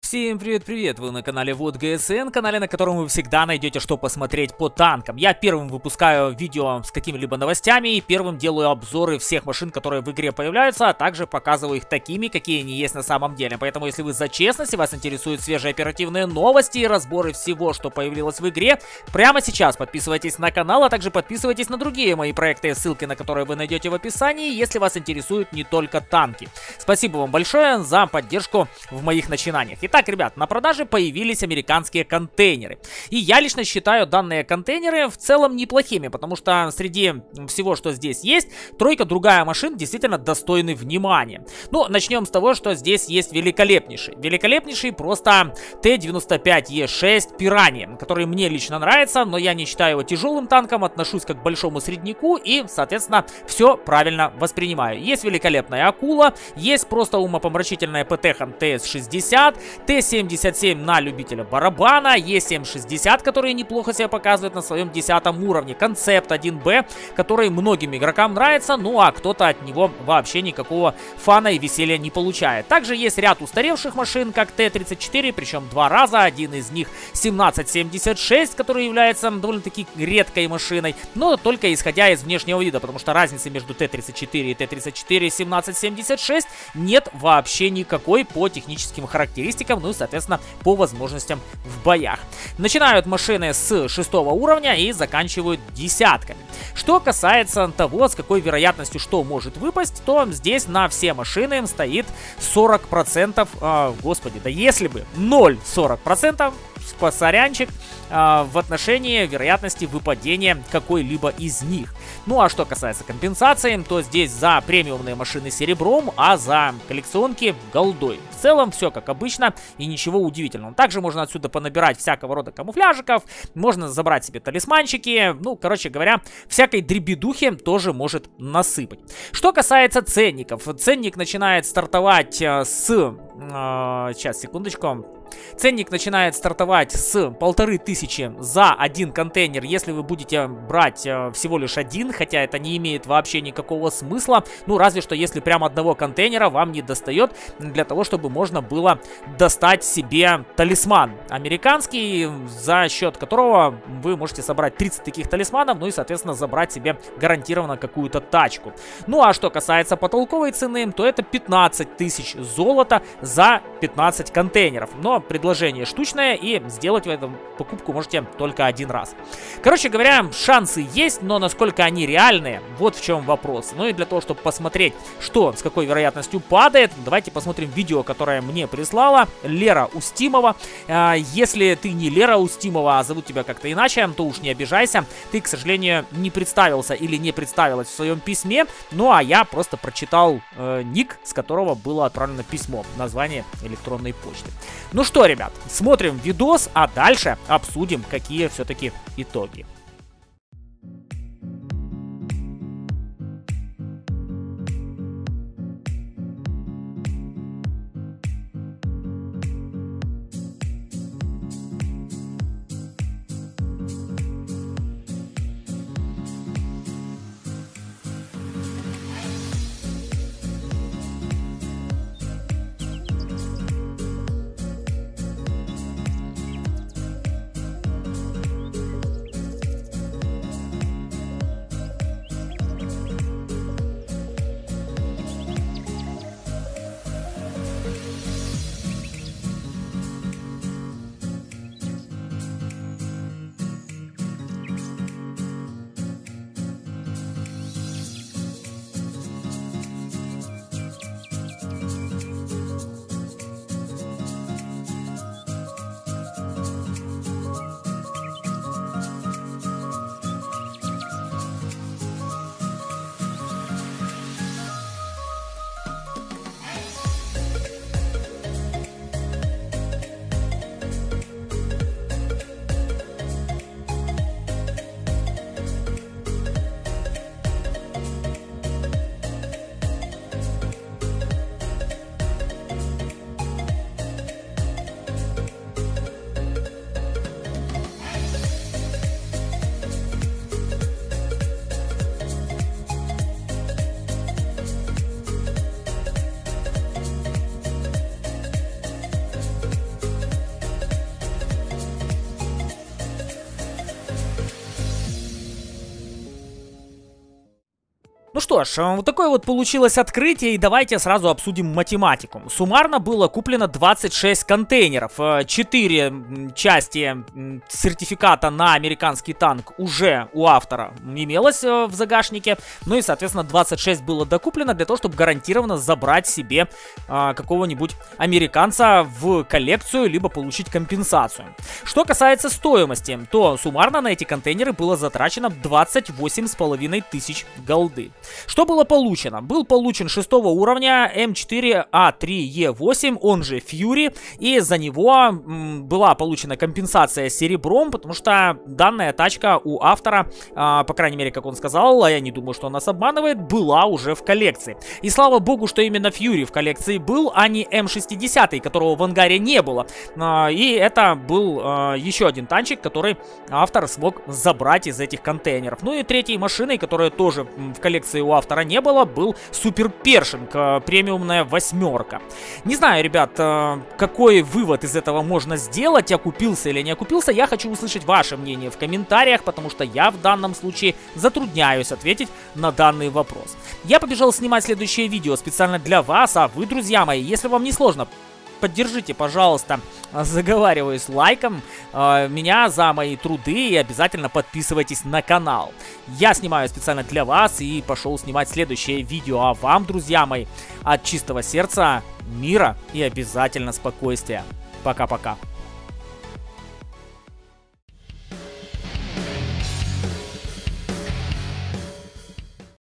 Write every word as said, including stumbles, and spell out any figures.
Всем привет-привет! Вы на канале Вот ГСН, канале, на котором вы всегда найдете что посмотреть по танкам. Я первым выпускаю видео с какими-либо новостями и первым делаю обзоры всех машин, которые в игре появляются, а также показываю их такими, какие они есть на самом деле. Поэтому, если вы за честность и вас интересуют свежие оперативные новости и разборы всего, что появилось в игре, прямо сейчас подписывайтесь на канал, а также подписывайтесь на другие мои проекты, ссылки на которые вы найдете в описании, если вас интересуют не только танки. Спасибо вам большое за поддержку в моих начинаниях. Итак, ребят, на продаже появились американские контейнеры. И я лично считаю данные контейнеры в целом неплохими, потому что среди всего, что здесь есть, тройка другая машин действительно достойны внимания. Ну, начнем с того, что здесь есть великолепнейший. Великолепнейший просто Т девяносто пять Е шесть Пиранья, который мне лично нравится, но я не считаю его тяжелым танком, отношусь как к большому средняку и, соответственно, все правильно воспринимаю. Есть великолепная Акула, есть просто умопомрачительная ПТ-ха Т С шестьдесят, Т семьдесят семь на любителя барабана, Е семь шестьдесят, которые неплохо себя показывают на своем десятом уровне, Концепт один Б, который многим игрокам нравится, ну а кто-то от него вообще никакого фана и веселья не получает. Также есть ряд устаревших машин, как Т тридцать четыре, причем два раза, один из них семнадцать семьдесят шесть, который является довольно-таки редкой машиной, но только исходя из внешнего вида, потому что разницы между Т тридцать четыре и Т тридцать четыре семнадцать семьдесят шесть нет вообще никакой по техническим характеристикам, ну и, соответственно, по возможностям в боях. Начинают машины с шестого уровня и заканчивают десятками. Что касается того, с какой вероятностью что может выпасть, то здесь на все машины стоит сорок процентов, э, господи, да если бы ноль целых сорок сотых процента, сорянчик, э, в отношении вероятности выпадения какой-либо из них. Ну а что касается компенсации, то здесь за премиумные машины серебром, а за коллекционки голдой. В целом все как обычно и ничего удивительного. Также можно отсюда понабирать всякого рода камуфляжиков, можно забрать себе талисманчики, ну короче говоря, всякой дребедухи тоже может насыпать. Что касается ценников, ценник начинает стартовать с... Э, сейчас, секундочку. Ценник начинает стартовать с полторы тысячи за один контейнер, если вы будете брать э, всего лишь один, хотя это не имеет вообще никакого смысла, ну разве что если прям одного контейнера вам не достает для того, чтобы можно было достать себе талисман американский, за счет которого вы можете собрать тридцать таких талисманов, ну и соответственно забрать себе гарантированно какую-то тачку. Ну а что касается потолковой цены, то это пятнадцать тысяч золота за пятнадцать контейнеров, но предложение штучное, и сделать в этом покупку можете только один раз. Короче говоря, шансы есть, но насколько они реальные, вот в чем вопрос. Ну и для того, чтобы посмотреть, что с какой вероятностью падает, давайте посмотрим видео, которое мне прислала Лера Устимова. Если ты не Лера Устимова, а зовут тебя как-то иначе, то уж не обижайся. Ты, к сожалению, не представился или не представилась в своем письме, ну а я просто прочитал э, ник, с которого было отправлено письмо, название электронной почты. Ну что, ребят, смотрим видос, а дальше обсудим, какие все-таки итоги. Ну что ж, вот такое вот получилось открытие, и давайте сразу обсудим математику. Суммарно было куплено двадцать шесть контейнеров, четыре части сертификата на американский танк уже у автора имелось в загашнике, ну и, соответственно, двадцать шесть было докуплено для того, чтобы гарантированно забрать себе а, какого-нибудь американца в коллекцию, либо получить компенсацию. Что касается стоимости, то суммарно на эти контейнеры было затрачено двадцать восемь с половиной тысяч голды. Что было получено? Был получен шестого уровня эм четыре а три е восемь, он же Fury, и за него м, была получена компенсация серебром, потому что данная тачка у автора, а, по крайней мере, как он сказал, а я не думаю, что он нас обманывает, была уже в коллекции. И слава богу, что именно Fury в коллекции был, а не эм шестьдесят, которого в ангаре не было. А, и это был а, еще один танчик, который автор смог забрать из этих контейнеров. Ну и третьей машиной, которая тоже в коллекции у автора не было, был Супер Першинг, премиумная восьмерка. Не знаю, ребят, какой вывод из этого можно сделать, окупился или не окупился, я хочу услышать ваше мнение в комментариях, потому что я в данном случае затрудняюсь ответить на данный вопрос. Я побежал снимать следующее видео специально для вас, а вы, друзья мои, если вам не сложно, поддержите, пожалуйста, заговариваюсь лайком э, меня за мои труды и обязательно подписывайтесь на канал. Я снимаю специально для вас и пошел снимать следующее видео. А вам, друзья мои, от чистого сердца мира и обязательно спокойствия. Пока-пока.